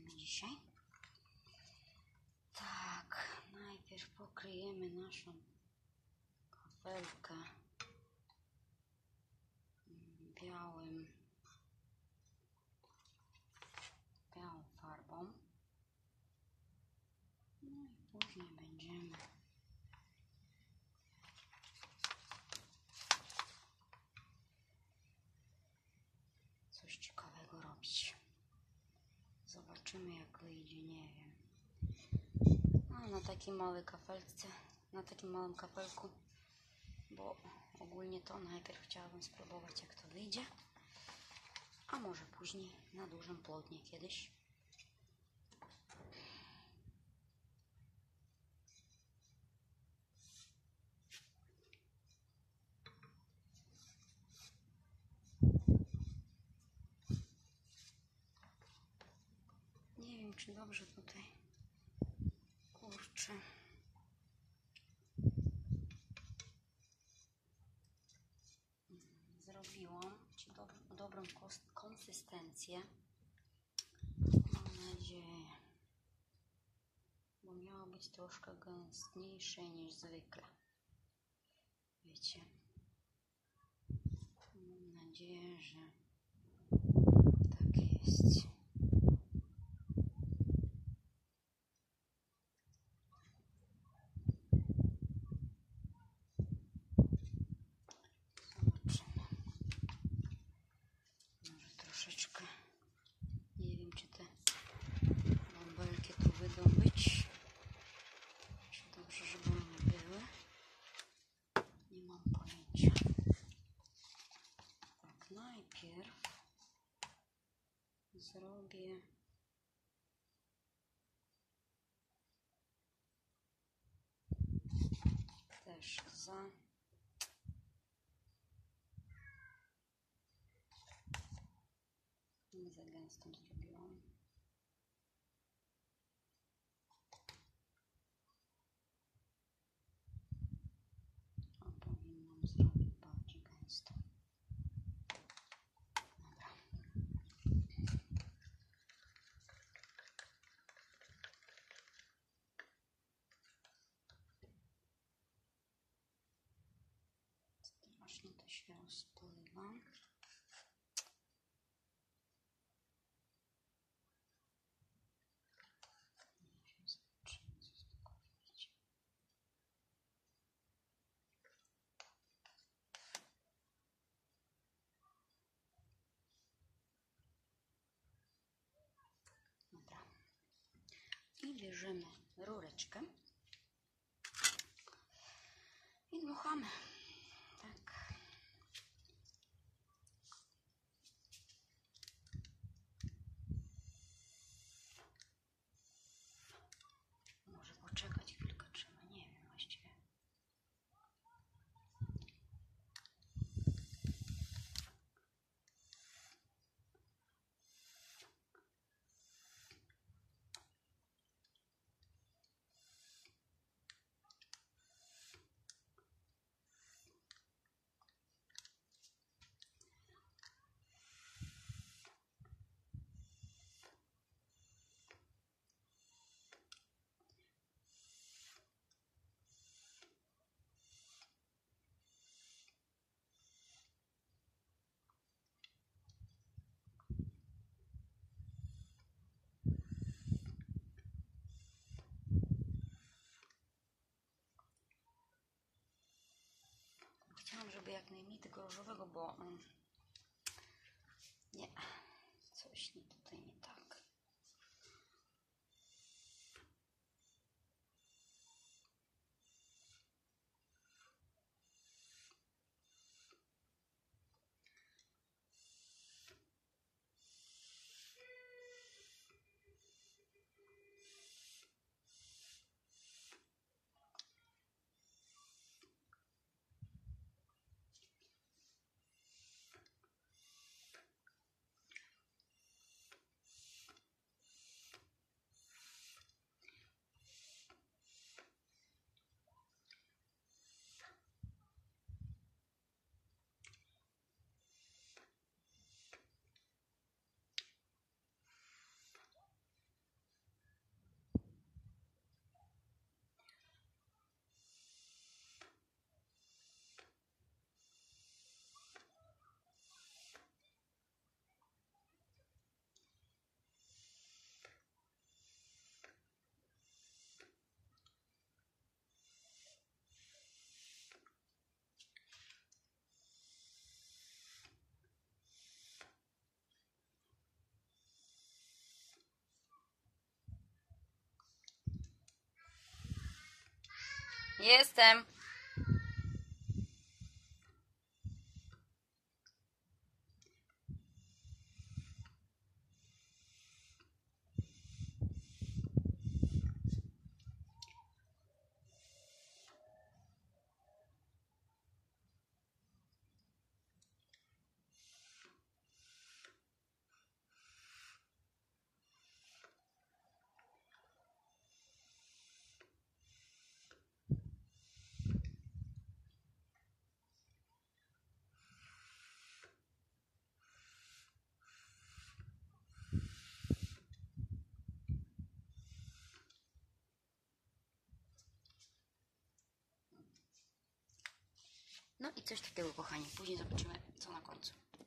zrobimy dzisiaj? Tak, najpierw pokryjemy naszą kafelkę białą farbą. No i później będziemy coś ciekawego robić. Zobaczymy, jak wyjdzie, nie wiem. A na takiej małej kafelce, na takim małym kafelku, bo ogólnie to najpierw chciałabym spróbować, jak to wyjdzie, a może później na dużym płótnie kiedyś. Nie wiem, czy dobrze tutaj, kurczę, zrobiłam ci dobrą konsystencję. Mam nadzieję, bo miało być troszkę gęstniejsze niż zwykle. Wiecie, mam nadzieję, że tak jest. Troszeczkę, nie wiem, czy te bąbelki tu będą być, czy dobrze, żeby one były, nie mam pojęcia. Tak, najpierw zrobię też za gęstą zrobiłam. A powinnam zrobić bardziej gęstą. Dobra. Strasznie to się rozpływa. Dobra. I bierzemy rureczkę i dmuchamy. Tak. Może poczekać chwilkę trzeba, nie wiem właściwie. Chciałam, żeby jak najmniej tego różowego, bo nie, coś nie tutaj nie tak. Jestem. No i coś takiego, kochani. Później zobaczymy, co na końcu.